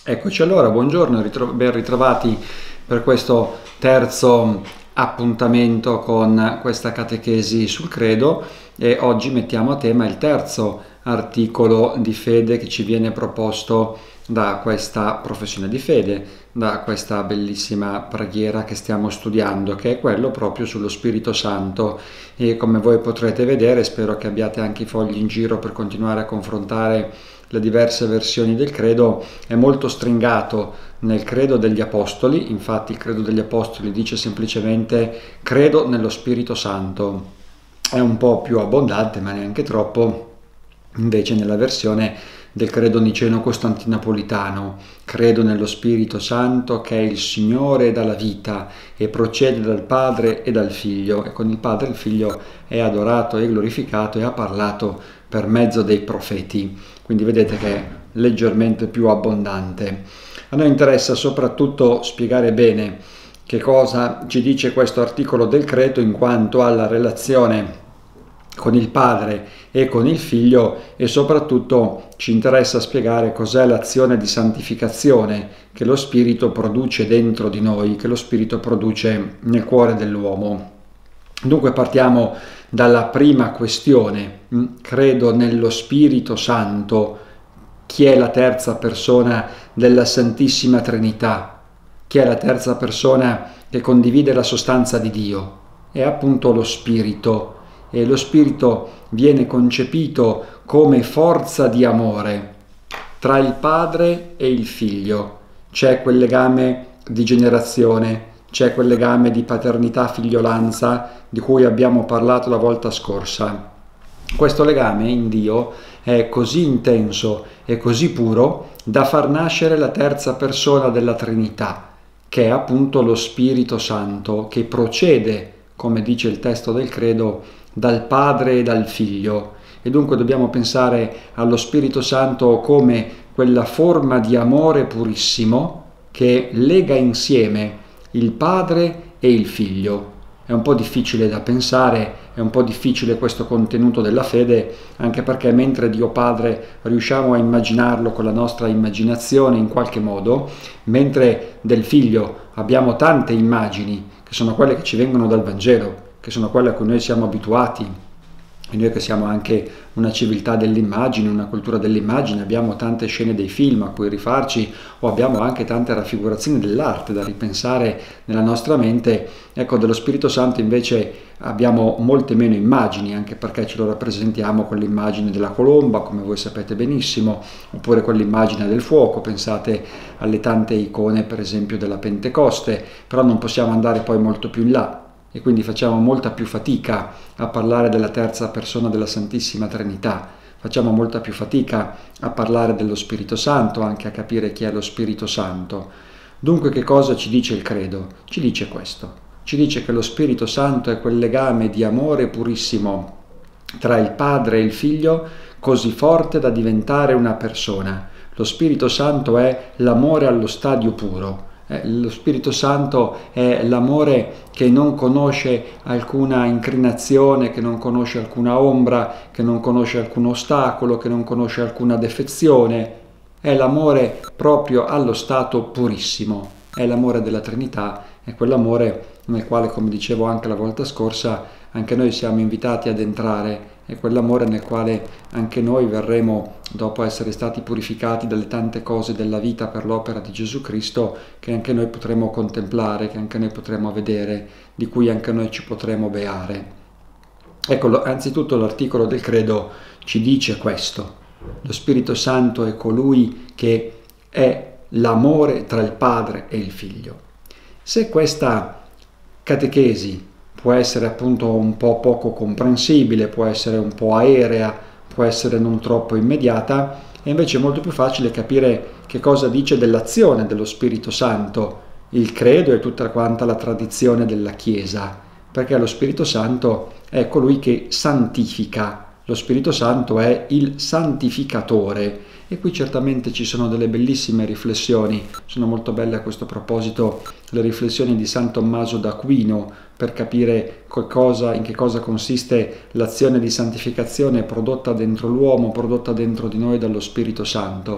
Eccoci allora, buongiorno, ben ritrovati per questo terzo appuntamento con questa catechesi sul credo e oggi mettiamo a tema il terzo articolo di fede che ci viene proposto da questa professione di fede, da questa bellissima preghiera che stiamo studiando, che è quello proprio sullo Spirito Santo. E come voi potrete vedere, spero che abbiate anche i fogli in giro per continuare a confrontare le diverse versioni del credo, è molto stringato nel credo degli Apostoli. Infatti il credo degli Apostoli dice semplicemente credo nello Spirito Santo, è un po' più abbondante ma neanche troppo. Invece nella versione del credo niceno-costantinopolitano, credo nello Spirito Santo che è il Signore e dà la vita e procede dal Padre e dal Figlio, e con il Padre e il Figlio è adorato e glorificato e ha parlato per mezzo dei profeti. Quindi vedete che è leggermente più abbondante. A noi interessa soprattutto spiegare bene che cosa ci dice questo articolo del credo in quanto alla relazione con il Padre e con il Figlio, e soprattutto ci interessa spiegare cos'è l'azione di santificazione che lo Spirito produce dentro di noi, che lo Spirito produce nel cuore dell'uomo. Dunque partiamo dalla prima questione. Credo nello Spirito Santo. Chi è la terza persona della Santissima Trinità? Chi è la terza persona che condivide la sostanza di Dio? È appunto lo Spirito. E lo Spirito viene concepito come forza di amore tra il Padre e il Figlio. C'è quel legame di generazione, c'è quel legame di paternità-figliolanza di cui abbiamo parlato la volta scorsa. Questo legame in Dio è così intenso e così puro da far nascere la terza persona della Trinità, che è appunto lo Spirito Santo, che procede, come dice il testo del credo, dal Padre e dal Figlio. E dunque dobbiamo pensare allo Spirito Santo come quella forma di amore purissimo che lega insieme il Padre e il Figlio. È un po' difficile da pensare, è un po' difficile questo contenuto della fede, anche perché mentre Dio Padre riusciamo a immaginarlo con la nostra immaginazione in qualche modo, mentre del Figlio abbiamo tante immagini che sono quelle che ci vengono dal Vangelo, che sono quelle a cui noi siamo abituati, e noi che siamo anche una civiltà dell'immagine, una cultura dell'immagine, abbiamo tante scene dei film a cui rifarci, o abbiamo anche tante raffigurazioni dell'arte da ripensare nella nostra mente. Ecco, dello Spirito Santo invece abbiamo molte meno immagini, anche perché ce lo rappresentiamo con l'immagine della colomba, come voi sapete benissimo, oppure con l'immagine del fuoco. Pensate alle tante icone, per esempio, della Pentecoste, però non possiamo andare poi molto più in là. E quindi facciamo molta più fatica a parlare della terza persona della Santissima Trinità, facciamo molta più fatica a parlare dello Spirito Santo, anche a capire chi è lo Spirito Santo. Dunque che cosa ci dice il credo? Ci dice questo, ci dice che lo Spirito Santo è quel legame di amore purissimo tra il Padre e il Figlio, così forte da diventare una persona. Lo Spirito Santo è l'amore allo stadio puro. Lo Spirito Santo è l'amore che non conosce alcuna inclinazione, che non conosce alcuna ombra, che non conosce alcun ostacolo, che non conosce alcuna defezione. È l'amore proprio allo stato purissimo. È l'amore della Trinità, è quell'amore nel quale, come dicevo anche la volta scorsa, anche noi siamo invitati ad entrare. È quell'amore nel quale anche noi verremo, dopo essere stati purificati dalle tante cose della vita per l'opera di Gesù Cristo, che anche noi potremo contemplare, che anche noi potremo vedere, di cui anche noi ci potremo beare. Ecco, anzitutto l'articolo del credo ci dice questo. Lo Spirito Santo è colui che è l'amore tra il Padre e il Figlio. Se questa catechesi può essere appunto un po' poco comprensibile, può essere un po' aerea, può essere non troppo immediata, è invece molto più facile capire che cosa dice dell'azione dello Spirito Santo il credo e tutta quanta la tradizione della Chiesa, perché lo Spirito Santo è colui che santifica, lo Spirito Santo è il santificatore. E qui certamente ci sono delle bellissime riflessioni, sono molto belle a questo proposito le riflessioni di San Tommaso d'Aquino per capire in che cosa consiste l'azione di santificazione prodotta dentro l'uomo, prodotta dentro di noi dallo Spirito Santo.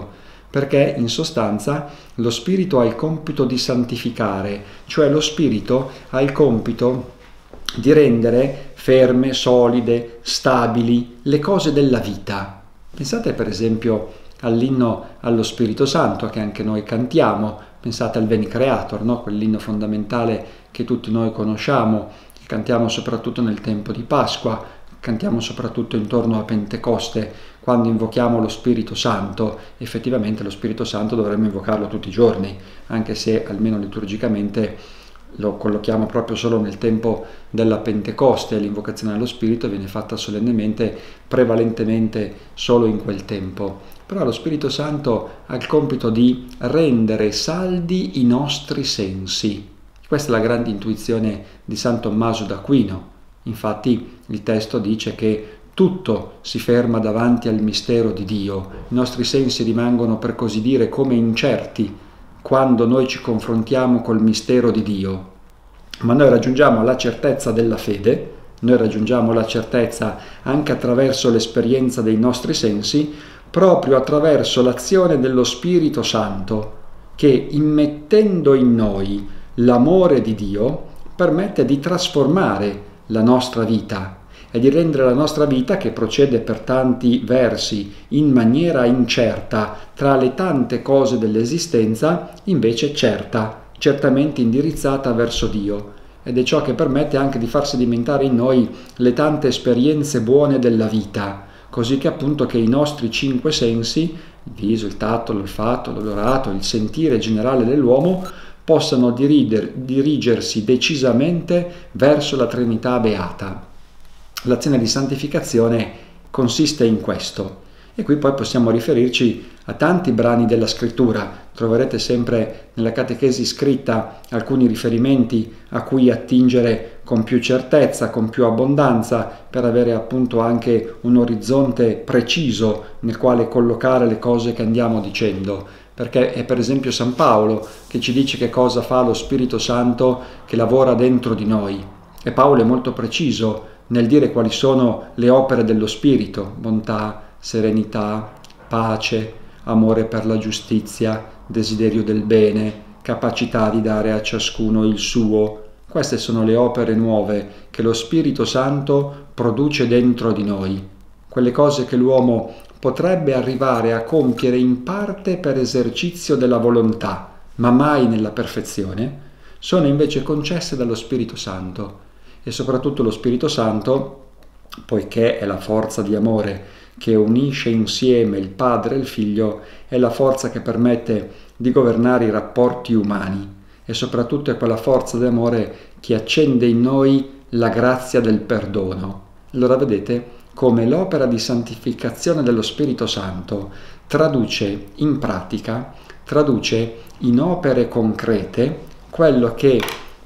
perché in sostanza lo Spirito ha il compito di santificare, cioè lo Spirito ha il compito di rendere ferme, solide, stabili le cose della vita. Pensate per esempio all'inno allo Spirito Santo che anche noi cantiamo, pensate al Veni Creator, no? Quell'inno fondamentale che tutti noi conosciamo, che cantiamo soprattutto nel tempo di Pasqua, cantiamo soprattutto intorno a Pentecoste, quando invochiamo lo Spirito Santo. Effettivamente lo Spirito Santo dovremmo invocarlo tutti i giorni, anche se almeno liturgicamente lo collochiamo proprio solo nel tempo della Pentecoste, l'invocazione dello Spirito viene fatta solennemente, prevalentemente solo in quel tempo. Però lo Spirito Santo ha il compito di rendere saldi i nostri sensi. Questa è la grande intuizione di San Tommaso d'Aquino. Infatti il testo dice che tutto si ferma davanti al mistero di Dio, i nostri sensi rimangono per così dire come incerti quando noi ci confrontiamo col mistero di Dio, ma noi raggiungiamo la certezza della fede, noi raggiungiamo la certezza anche attraverso l'esperienza dei nostri sensi, proprio attraverso l'azione dello Spirito Santo, che immettendo in noi l'amore di Dio permette di trasformare la nostra vita e di rendere la nostra vita, che procede per tanti versi in maniera incerta tra le tante cose dell'esistenza, invece certa, certamente indirizzata verso Dio. Ed è ciò che permette anche di far sedimentare in noi le tante esperienze buone della vita, così che appunto che i nostri 5 sensi, il viso, il tatto, l'olfatto, l'odorato, il sentire generale dell'uomo, possano dirigersi decisamente verso la Trinità Beata. L'azione di santificazione consiste in questo. E qui poi possiamo riferirci a tanti brani della Scrittura. Troverete sempre nella catechesi scritta alcuni riferimenti a cui attingere con più certezza, con più abbondanza, per avere appunto anche un orizzonte preciso nel quale collocare le cose che andiamo dicendo. Perché è per esempio San Paolo che ci dice che cosa fa lo Spirito Santo che lavora dentro di noi. E Paolo è molto preciso nel dire quali sono le opere dello Spirito: bontà, serenità, pace, amore per la giustizia, desiderio del bene, capacità di dare a ciascuno il suo. Queste sono le opere nuove che lo Spirito Santo produce dentro di noi. Quelle cose che l'uomo potrebbe arrivare a compiere in parte per esercizio della volontà, ma mai nella perfezione, sono invece concesse dallo Spirito Santo. E soprattutto lo Spirito Santo, poiché è la forza di amore che unisce insieme il Padre e il Figlio, è la forza che permette di governare i rapporti umani e soprattutto è quella forza di amore che accende in noi la grazia del perdono. Allora vedete come l'opera di santificazione dello Spirito Santo traduce in pratica, traduce in opere concrete quello che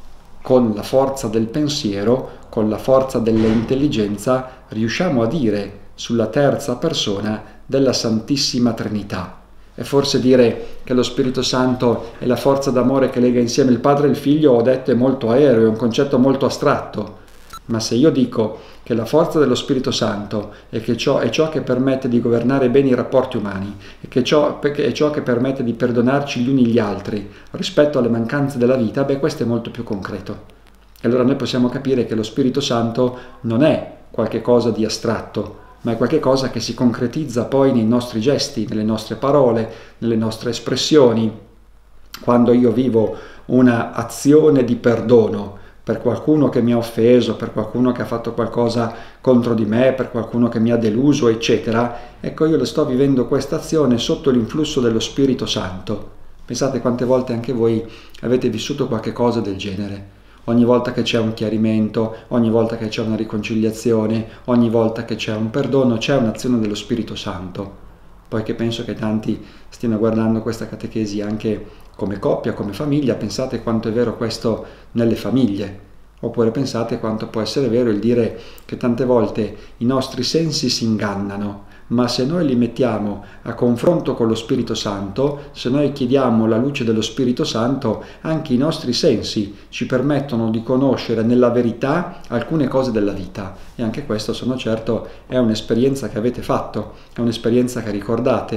con la forza del pensiero, con la forza dell'intelligenza, riusciamo a dire sulla terza persona della Santissima Trinità. E forse dire che lo Spirito Santo è la forza d'amore che lega insieme il Padre e il Figlio, ho detto, è molto aereo, è un concetto molto astratto. Ma se io dico che la forza dello Spirito Santo è ciò che permette di governare bene i rapporti umani e che è ciò che permette di perdonarci gli uni gli altri rispetto alle mancanze della vita, questo è molto più concreto. E allora noi possiamo capire che lo Spirito Santo non è qualche cosa di astratto, ma è qualche cosa che si concretizza poi nei nostri gesti, nelle nostre parole, nelle nostre espressioni. Quando io vivo una azione di perdono per qualcuno che mi ha offeso, per qualcuno che ha fatto qualcosa contro di me, per qualcuno che mi ha deluso, eccetera, ecco, io le sto vivendo questa azione sotto l'influsso dello Spirito Santo. Pensate quante volte anche voi avete vissuto qualche cosa del genere. Ogni volta che c'è un chiarimento, ogni volta che c'è una riconciliazione, ogni volta che c'è un perdono, c'è un'azione dello Spirito Santo. Poiché penso che tanti stiano guardando questa catechesi anche come coppia, come famiglia, pensate quanto è vero questo nelle famiglie. Oppure pensate quanto può essere vero il dire che tante volte i nostri sensi si ingannano, ma se noi li mettiamo a confronto con lo Spirito Santo, se noi chiediamo la luce dello Spirito Santo, anche i nostri sensi ci permettono di conoscere nella verità alcune cose della vita. E anche questo, sono certo, è un'esperienza che avete fatto, è un'esperienza che ricordate.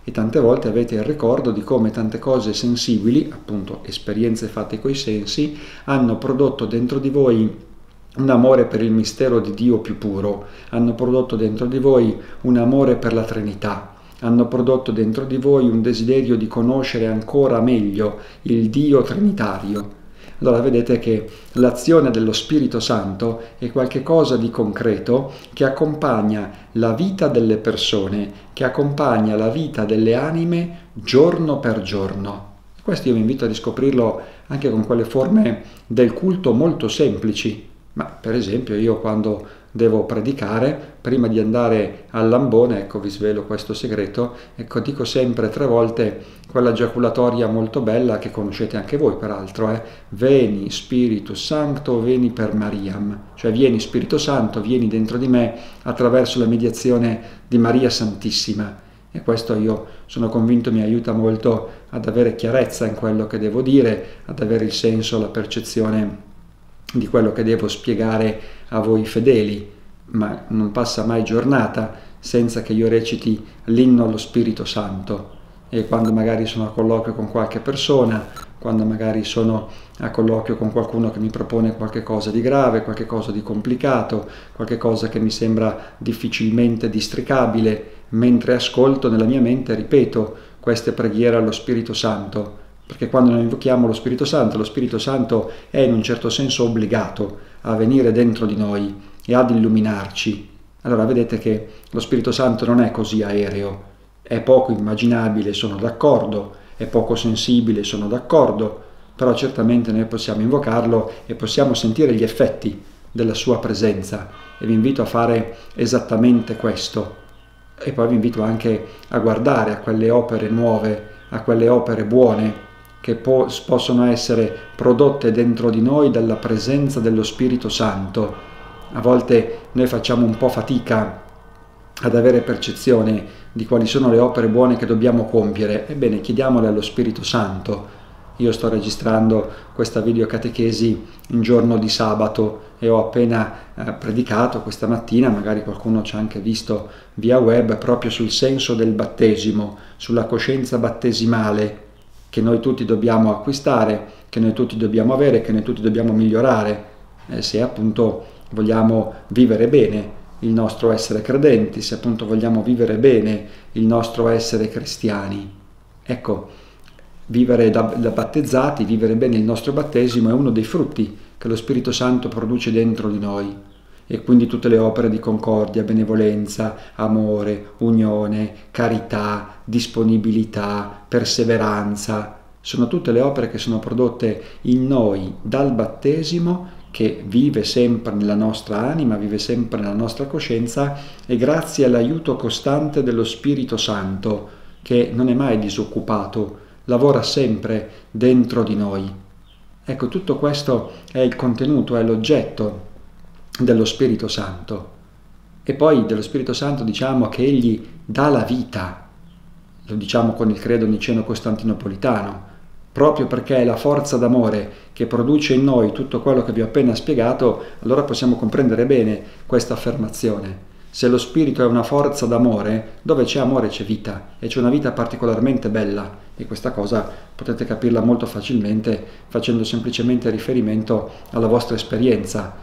e tante volte avete il ricordo di come tante cose sensibili, appunto esperienze fatte coi sensi, hanno prodotto dentro di voi un amore per il mistero di Dio più puro, hanno prodotto dentro di voi un amore per la Trinità, hanno prodotto dentro di voi un desiderio di conoscere ancora meglio il Dio Trinitario. Allora vedete che l'azione dello Spirito Santo è qualcosa di concreto che accompagna la vita delle persone, che accompagna la vita delle anime giorno per giorno. Questo io vi invito a riscoprirlo anche con quelle forme del culto molto semplici. Ma per esempio io quando devo predicare, prima di andare al lambone, ecco vi svelo questo segreto, ecco dico sempre 3 volte quella giaculatoria molto bella che conoscete anche voi peraltro, Veni Spiritus Sancto, veni per Mariam, cioè vieni Spirito Santo, vieni dentro di me attraverso la mediazione di Maria Santissima. E questo io sono convinto mi aiuta molto ad avere chiarezza in quello che devo dire, ad avere il senso, la percezione di quello che devo spiegare a voi fedeli, ma non passa mai giornata senza che io reciti l'inno allo Spirito Santo. E quando magari sono a colloquio con qualche persona, quando magari sono a colloquio con qualcuno che mi propone qualche cosa di grave, qualche cosa di complicato, qualche cosa che mi sembra difficilmente districabile, mentre ascolto nella mia mente ripeto queste preghiere allo Spirito Santo. Perché quando noi invochiamo lo Spirito Santo è in un certo senso obbligato a venire dentro di noi e ad illuminarci. Allora vedete che lo Spirito Santo non è così aereo, è poco immaginabile, sono d'accordo, è poco sensibile, sono d'accordo, però certamente noi possiamo invocarlo e possiamo sentire gli effetti della sua presenza e vi invito a fare esattamente questo. E poi vi invito anche a guardare a quelle opere nuove, a quelle opere buone, che possono essere prodotte dentro di noi dalla presenza dello Spirito Santo. A volte noi facciamo un po' fatica ad avere percezione di quali sono le opere buone che dobbiamo compiere. Ebbene, chiediamole allo Spirito Santo. Io sto registrando questa videocatechesi in giorno di sabato e ho appena predicato questa mattina, magari qualcuno ci ha anche visto via web, proprio sul senso del battesimo, sulla coscienza battesimale, che noi tutti dobbiamo acquistare, che noi tutti dobbiamo avere, che noi tutti dobbiamo migliorare, se appunto vogliamo vivere bene il nostro essere credenti, se appunto vogliamo vivere bene il nostro essere cristiani. Ecco, vivere da battezzati, vivere bene il nostro battesimo è uno dei frutti che lo Spirito Santo produce dentro di noi. E quindi tutte le opere di concordia, benevolenza, amore, unione, carità, disponibilità, perseveranza, sono tutte le opere che sono prodotte in noi dal battesimo, che vive sempre nella nostra anima, vive sempre nella nostra coscienza, e grazie all'aiuto costante dello Spirito Santo, che non è mai disoccupato, lavora sempre dentro di noi. Ecco, tutto questo è il contenuto, è l'oggetto dello Spirito Santo. E poi dello Spirito Santo diciamo che egli dà la vita, lo diciamo con il credo niceno-costantinopolitano, proprio perché è la forza d'amore che produce in noi tutto quello che vi ho appena spiegato. Allora possiamo comprendere bene questa affermazione. Se lo Spirito è una forza d'amore, dove c'è amore c'è vita, e c'è una vita particolarmente bella, e questa cosa potete capirla molto facilmente facendo semplicemente riferimento alla vostra esperienza.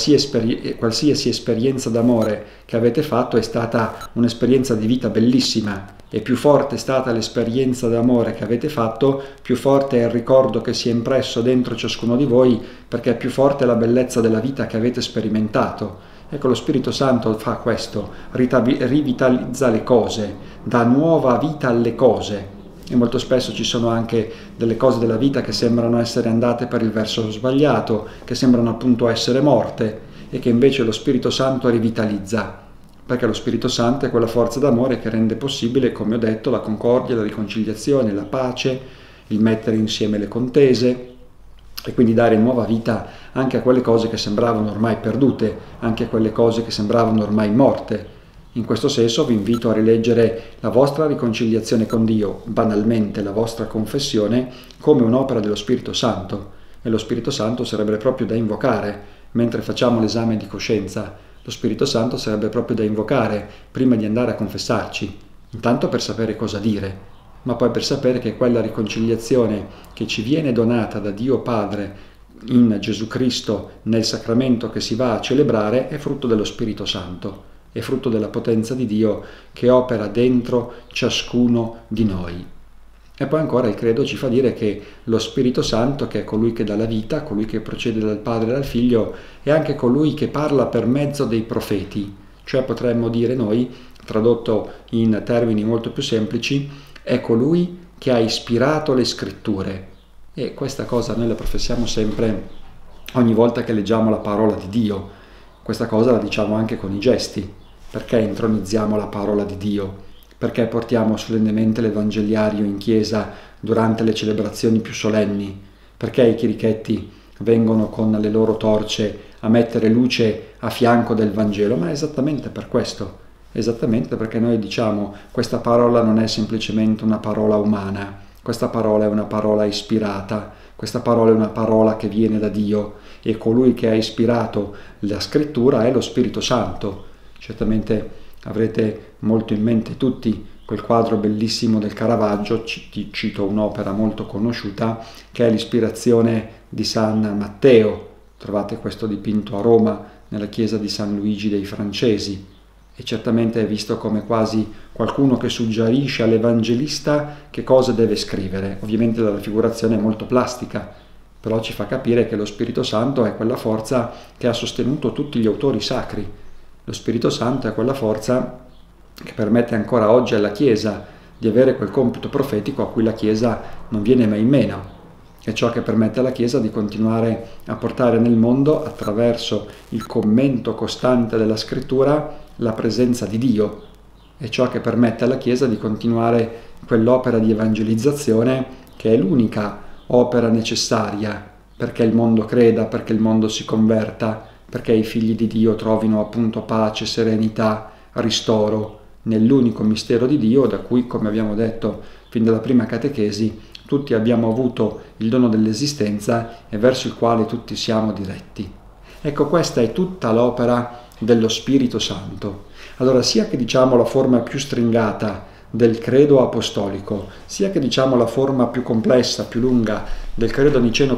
Qualsiasi esperienza d'amore che avete fatto è stata un'esperienza di vita bellissima, e più forte è stata l'esperienza d'amore che avete fatto, più forte è il ricordo che si è impresso dentro ciascuno di voi, perché più forte è la bellezza della vita che avete sperimentato. Ecco, lo Spirito Santo fa questo, rivitalizza le cose, dà nuova vita alle cose. E molto spesso ci sono anche delle cose della vita che sembrano essere andate per il verso sbagliato, che sembrano appunto essere morte, e che invece lo Spirito Santo rivitalizza, perché lo Spirito Santo è quella forza d'amore che rende possibile, come ho detto, la concordia, la riconciliazione, la pace, il mettere insieme le contese, e quindi dare nuova vita anche a quelle cose che sembravano ormai perdute, anche a quelle cose che sembravano ormai morte. In questo senso vi invito a rileggere la vostra riconciliazione con Dio, banalmente la vostra confessione, come un'opera dello Spirito Santo. E lo Spirito Santo sarebbe proprio da invocare mentre facciamo l'esame di coscienza. Lo Spirito Santo sarebbe proprio da invocare prima di andare a confessarci. intanto per sapere cosa dire, ma poi per sapere che quella riconciliazione che ci viene donata da Dio Padre in Gesù Cristo nel sacramento che si va a celebrare è frutto dello Spirito Santo, è frutto della potenza di Dio che opera dentro ciascuno di noi. E poi ancora il credo ci fa dire che lo Spirito Santo, che è colui che dà la vita, colui che procede dal Padre e dal Figlio, è anche colui che parla per mezzo dei profeti, cioè potremmo dire noi, tradotto in termini molto più semplici, è colui che ha ispirato le scritture. E questa cosa noi la professiamo sempre ogni volta che leggiamo la parola di Dio. Questa cosa la diciamo anche con i gesti. Perché intronizziamo la parola di Dio? Perché portiamo solennemente l'Evangeliario in chiesa durante le celebrazioni più solenni? Perché i chierichetti vengono con le loro torce a mettere luce a fianco del Vangelo? Ma è esattamente per questo. Esattamente perché noi diciamo questa parola non è semplicemente una parola umana, questa parola è una parola ispirata, questa parola è una parola che viene da Dio e colui che ha ispirato la scrittura è lo Spirito Santo. Certamente avrete molto in mente tutti quel quadro bellissimo del Caravaggio, cito un'opera molto conosciuta, che è l'ispirazione di San Matteo. Trovate questo dipinto a Roma, nella chiesa di San Luigi dei Francesi. E certamente è visto come quasi qualcuno che suggerisce all'Evangelista che cosa deve scrivere. Ovviamente la raffigurazione è molto plastica, però ci fa capire che lo Spirito Santo è quella forza che ha sostenuto tutti gli autori sacri. Lo Spirito Santo è quella forza che permette ancora oggi alla Chiesa di avere quel compito profetico a cui la Chiesa non viene mai meno. È ciò che permette alla Chiesa di continuare a portare nel mondo, attraverso il commento costante della Scrittura, la presenza di Dio. È ciò che permette alla Chiesa di continuare quell'opera di evangelizzazione che è l'unica opera necessaria perché il mondo creda, perché il mondo si converta, perché i figli di Dio trovino appunto pace, serenità, ristoro nell'unico mistero di Dio da cui, come abbiamo detto fin dalla prima catechesi, tutti abbiamo avuto il dono dell'esistenza e verso il quale tutti siamo diretti. Ecco, questa è tutta l'opera dello Spirito Santo. Allora, sia che diciamo la forma più stringata del credo apostolico, sia che diciamo la forma più complessa, più lunga del credo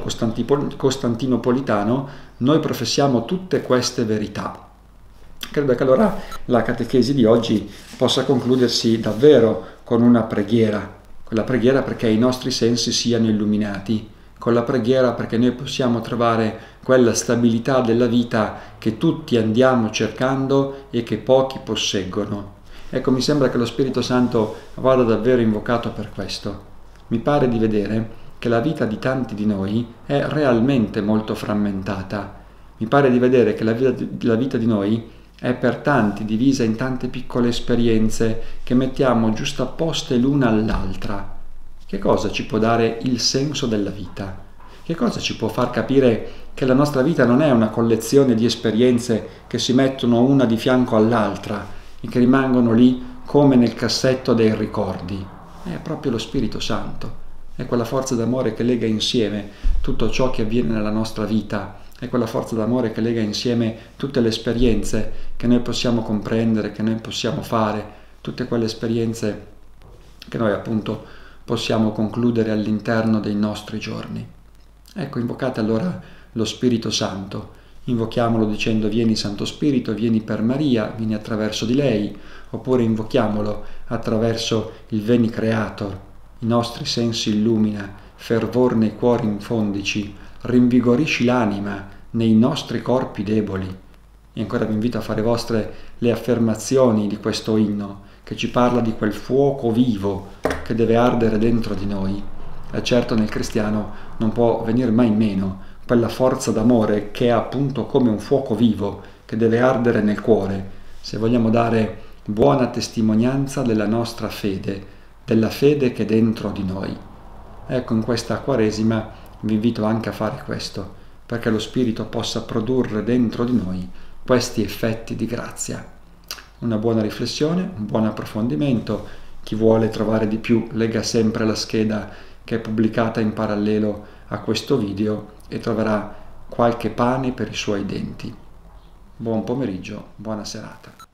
niceno-costantinopolitano, noi professiamo tutte queste verità. Credo che allora la catechesi di oggi possa concludersi davvero con una preghiera, quella preghiera perché i nostri sensi siano illuminati, con la preghiera perché noi possiamo trovare quella stabilità della vita che tutti andiamo cercando e che pochi posseggono. Ecco, mi sembra che lo Spirito Santo vada davvero invocato per questo. Mi pare di vedere che la vita di tanti di noi è realmente molto frammentata. Mi pare di vedere che la vita di noi è per tanti divisa in tante piccole esperienze che mettiamo giustapposte l'una all'altra. Che cosa ci può dare il senso della vita? Che cosa ci può far capire che la nostra vita non è una collezione di esperienze che si mettono una di fianco all'altra e che rimangono lì come nel cassetto dei ricordi? È proprio lo Spirito Santo, è quella forza d'amore che lega insieme tutto ciò che avviene nella nostra vita, è quella forza d'amore che lega insieme tutte le esperienze che noi possiamo comprendere, che noi possiamo fare, tutte quelle esperienze che noi appunto possiamo concludere all'interno dei nostri giorni. Ecco, invocate allora lo Spirito Santo, invochiamolo dicendo: vieni Santo Spirito, vieni per Maria, vieni attraverso di lei, oppure invochiamolo attraverso il Veni Creator, i nostri sensi illumina, fervor nei cuori infondici, rinvigorisci l'anima nei nostri corpi deboli. E ancora vi invito a fare vostre le affermazioni di questo inno, che ci parla di quel fuoco vivo che deve ardere dentro di noi. E certo nel cristiano non può venire mai meno quella forza d'amore che è appunto come un fuoco vivo che deve ardere nel cuore, se vogliamo dare buona testimonianza della nostra fede, della fede che è dentro di noi. Ecco, in questa Quaresima vi invito anche a fare questo, perché lo Spirito possa produrre dentro di noi questi effetti di grazia. Una buona riflessione, un buon approfondimento. Chi vuole trovare di più lega sempre la scheda che è pubblicata in parallelo a questo video e troverà qualche pane per i suoi denti. Buon pomeriggio, buona serata.